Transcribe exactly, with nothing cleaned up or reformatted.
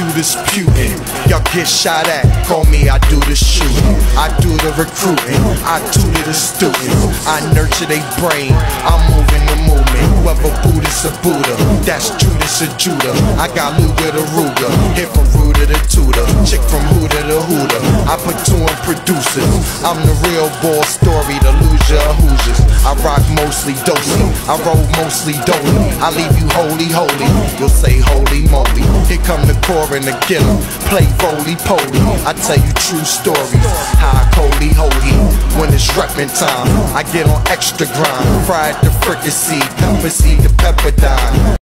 you disputing. Y'all get shot at, call me, I do the shooting. I do the recruiting, I tutor the students. I nurture they brain, I'm moving the movement. Whoever Buddha's a Buddha, that's Judas a Judah. I got Luga the Ruger, hit from Ruda to Tutor, chick from Huda to Huda. I put two in producers, I'm the real ball story, the loser of Hoosiers. I rock mostly dosey, I roll mostly dolly. I leave you holy, holy, you'll say holy moly. Here come the core and the killer, play roly-poly. I tell you true stories, high holy holy. When it's reppin' time, I get on extra grind. Fried the fricassee, pepper seed, the pepper dime.